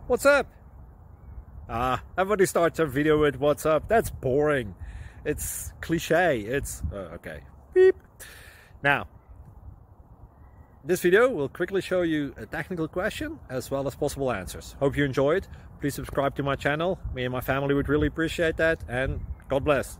What's up? Everybody starts a video with what's up. That's boring. It's cliche. It's okay. Beep. Now, this video will quickly show you a technical question as well as possible answers. Hope you enjoyed. Please subscribe to my channel. Me and my family would really appreciate that, and God bless.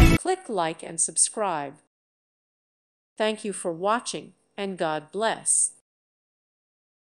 Like and subscribe. Thank you for watching, and God bless.